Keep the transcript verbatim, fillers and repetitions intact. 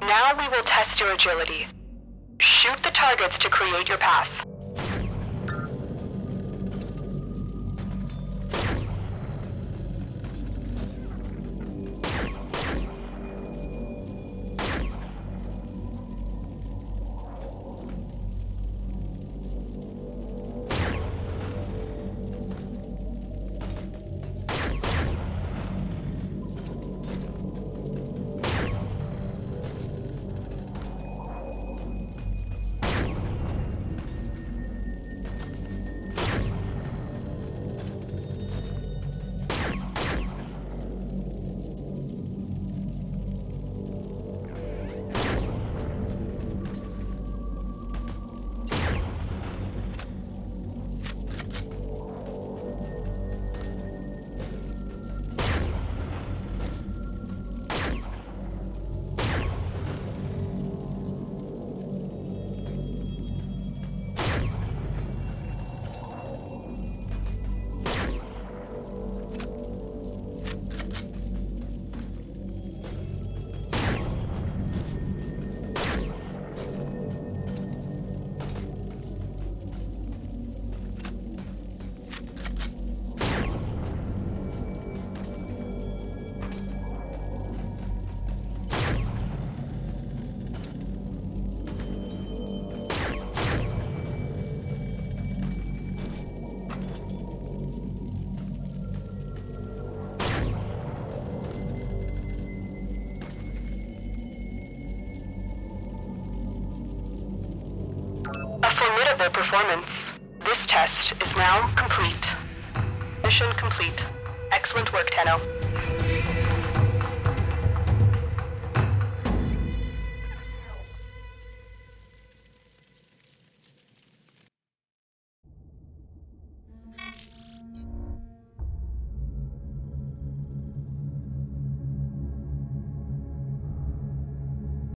Now we will test your agility. Shoot the targets to create your path. Formidable performance. This test is now complete. Mission complete. Excellent work, Tenno.